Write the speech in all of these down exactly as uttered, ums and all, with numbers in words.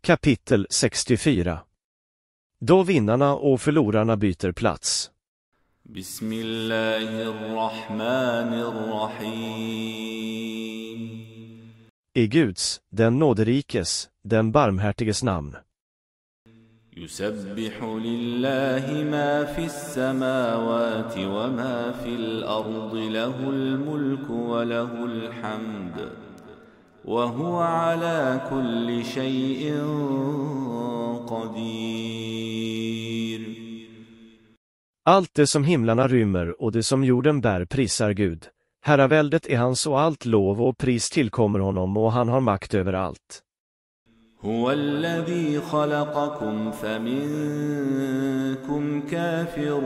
Kapitel sextiofyra. Då vinnarna och förlorarna byter plats. Bismillahirrahmanirrahim. I Guds, den nåderikes, den barmhärtiges namn. Yusabbihu lillahi ma fis samawati wa ma fil ardi lahul mulku wa lahul hamd. وهو على كل شيء قدير. Allt det som himlarna rymmer och det som jorden bär prisar Gud. Herraväldet är hans och allt lov och pris tillkommer honom och han har makt över allt. هو الذي خلقكم فمنكم كافر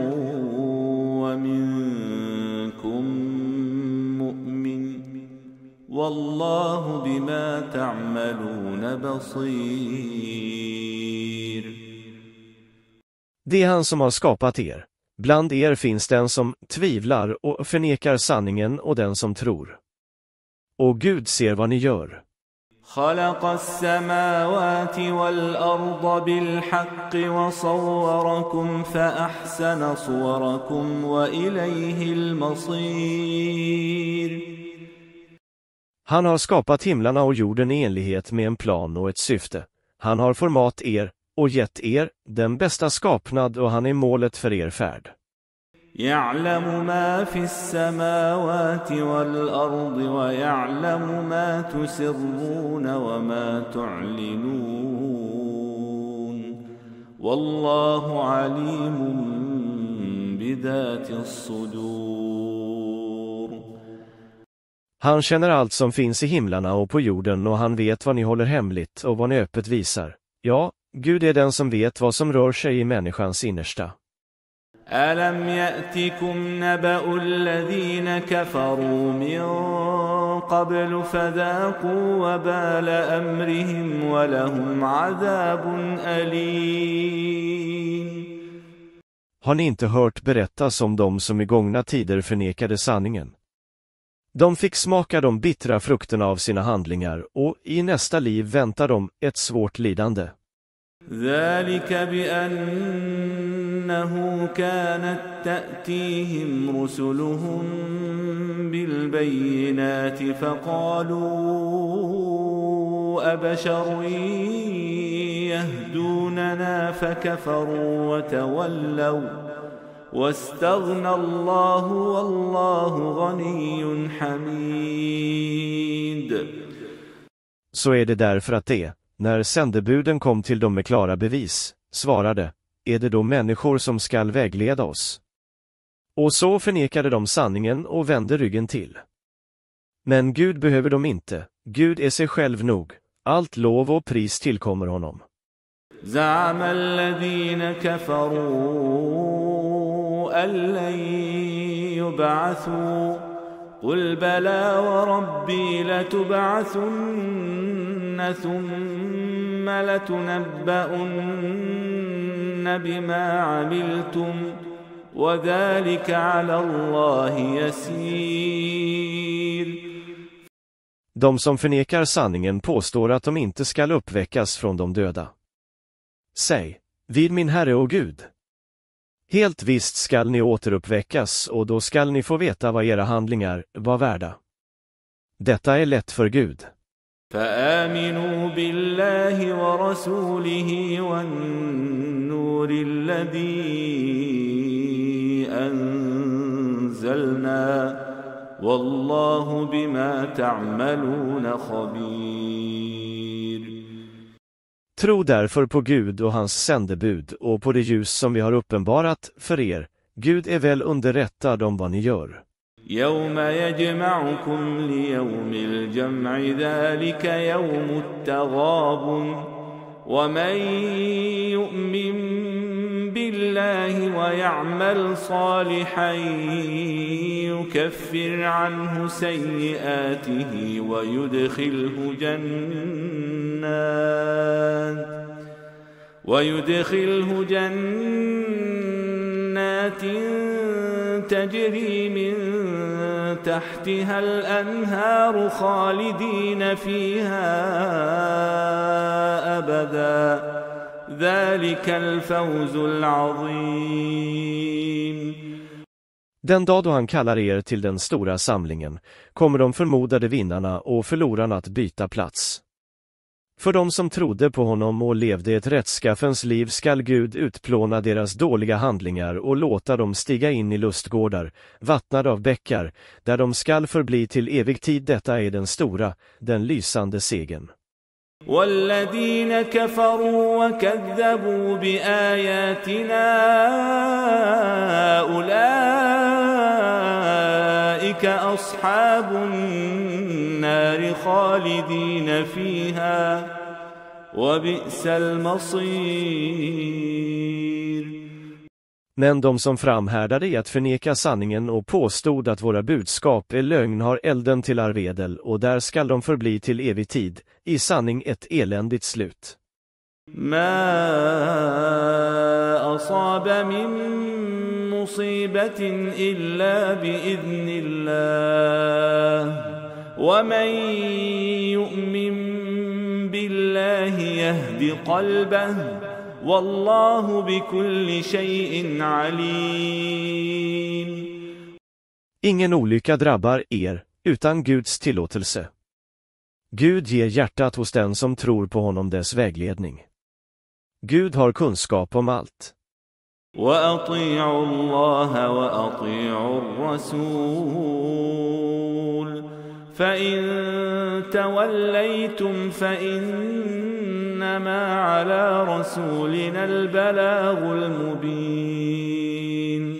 ومنكم مؤمن والله بما تعملون بصير. Det är han som har skapat er. Bland er finns den som tvivlar och förnekar sanningen och den som tror. Och Gud ser vad ni gör. خلق السماوات والأرض بالحق وصوركم فأحسن صوركم وإليه المصير. Han har skapat himlarna och jorden i enlighet med en plan och ett syfte. Han har format er och gett er den bästa skapnad och han är målet för er färd. يعلم ما في السماوات والأرض ويعلم ما تسرون وما تعلنون والله عليم بذات الصدور. Han känner allt som finns i himlarna och på jorden och han vet vad ni håller hemligt och vad ni öppet visar. Ja, Gud är den som vet vad som rör sig i människans innersta. ألم يأتكم نبأ الذين كفروا من قبل فذاقوا وبال أمرهم ولهم عذاب أليم. Har ni inte hört berättas om dem som i gångna tider förnekade sanningen? De fick smaka de bittra frukterna av sina handlingar och i nästa liv väntar de ett svårt lidande. ذلك بأنه كانت تأتيهم رسلهم بالبينات فقالوا أبشر يهدوننا فكفروا وتولوا واستغنى الله والله غني حميد. Så är det därför att det, när sändebuden kom till dem med klara bevis, svarade, är det då människor som skall vägleda oss? Och så förnekade de sanningen och vände ryggen till. Men Gud behöver dem inte, Gud är sig själv nog, allt lov och pris tillkommer honom. زعم الذين كفروا أن لن يبعثوا قل بلى وربي لتبعثن ثم لتنبؤن بما عملتم وذلك على الله يسير. De som förnekar sanningen påstår att de inte skall uppväckas från de döda. Säg, vid min Herre och Gud. Helt visst skall ni återuppväckas och då skall ni få veta vad era handlingar var värda. Detta är lätt för Gud. فآمنوا بالله ورسوله والنور الذي أنزلنا والله بما تعملون خبير. Tro därför på Gud och hans sändebud och på det ljus som vi har uppenbarat för er. Gud är väl underrättad om vad ni gör. يوم يجمعكم ليوم الجمع ذلك يوم التغابن ومن يؤمن بالله ويعمل صالحا يكفر عنه سيئاته ويدخله جنات ويدخله جنات تجري من تحتها الأنهار خالدين فيها أبدا ذلك الفوز العظيم. Den dag då han kallar er till den stora samlingen kommer de förmodade vinnarna och förlorarna att byta plats. För de som trodde på honom och levde ett rättskaffens liv skall Gud utplåna deras dåliga handlingar och låta dem stiga in i lustgårdar, vattnade av bäckar, där de skall förbli till evig tid. Detta är den stora, den lysande segern. والذين كفروا وكذبوا بآياتنا أولئك أصحاب النار خالدين فيها وبئس المصير. Men de som framhärdade i att förneka sanningen och påstod att våra budskap är lögn har elden till arvedel, och där skall de förbli till evig tid, i sanning ett eländigt slut. ما أصاب من مصيبة إلا بإذن الله ومن يؤمن بالله يهد قلبه والله بكل شيء عليم. Ingen olycka drabbar er utan Guds tillåtelse. Gud ger hjärtat hos den som tror på honom dess vägledning. Gud har kunskap om allt. وأطيعوا الله وأطيعوا الرسول فإن توليتم فإنما على رسولنا البلاغ المبين.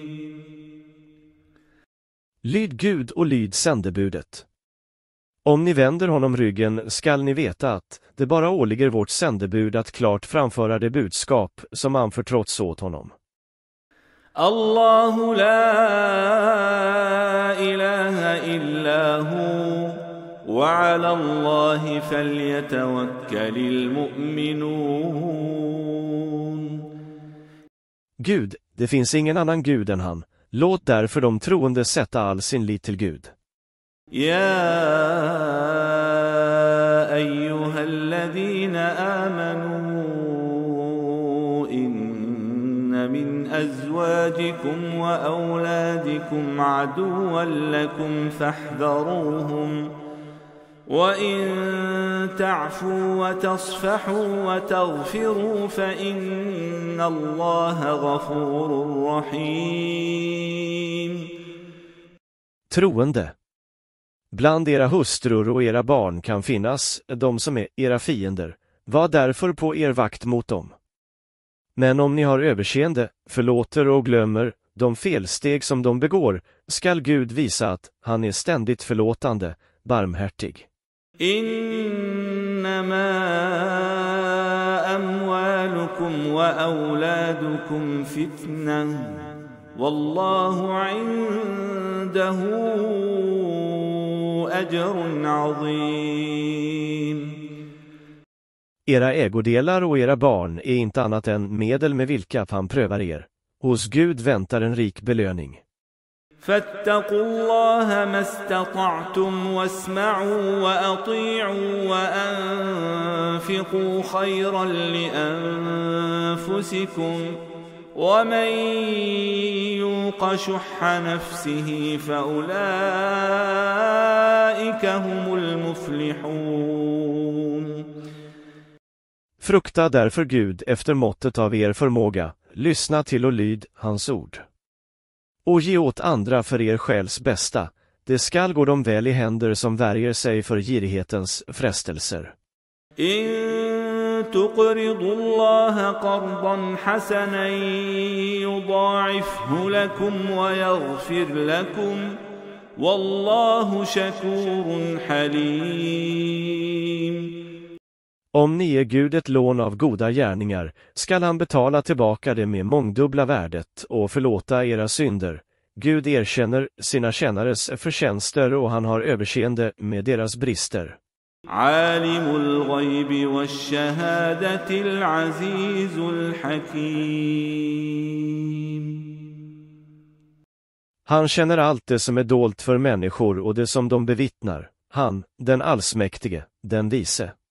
Lyd Gud och lyd sändebudet. Om ni vänder honom ryggen skall ni veta att det bara åligger vårt sändebud att klart framföra det budskap som anförtrotts åt honom. Allahu la ilaha illa hu wa ala Allahi falyatawakkalil mu'minun. Gud, det finns ingen annan Gud än han. Låt därför de troende sätta all sin lit till Gud. يا أيها الذين آمنوا إن من أزواجكم وأولادكم عدوا لكم فاحذروهم وإن تعفوا وتصفحوا وتغفروا فإن الله غفور رحيم. Troende. Bland era hustrur och era barn kan finnas de som är era fiender. Var därför på er vakt mot dem. Men om ni har överseende, förlåter och glömmer de felsteg som de begår, skall Gud visa att han är ständigt förlåtande, barmhärtig. Innama amwalukum wa auladukum fitna wallahu indahu ajrun azim. Era ägodelar och era barn är inte annat än medel med vilka han prövar er. Hos Gud väntar en rik belöning. فاتقوا الله ما استطعتم واسمعوا وأطيعوا وأنفقوا خيرا لأنفسكم ومن يوق شح نفسه فأولئك هم المفلحون. Frukta därför Gud efter måttet av er förmåga, lyssna till och lyd hans ord. Och ge åt andra för er själs bästa, det skall gå dem väl i händer som värjer sig för girighetens frestelser. In tuqridu Allaha qardan hasanan yudha'ifhu lakum wa yaghfir lakum wallahu shakurun halim. Om ni ger Gud ett lån av goda gärningar, skall han betala tillbaka det med mångdubbla värdet och förlåta era synder. Gud erkänner sina tjänares förtjänster och han har överseende med deras brister. Alimul ghaibi wash-shahadatil azizul hakim. Han känner allt det som är dolt för människor och det som de bevittnar. Han, den allsmäktige, den vise.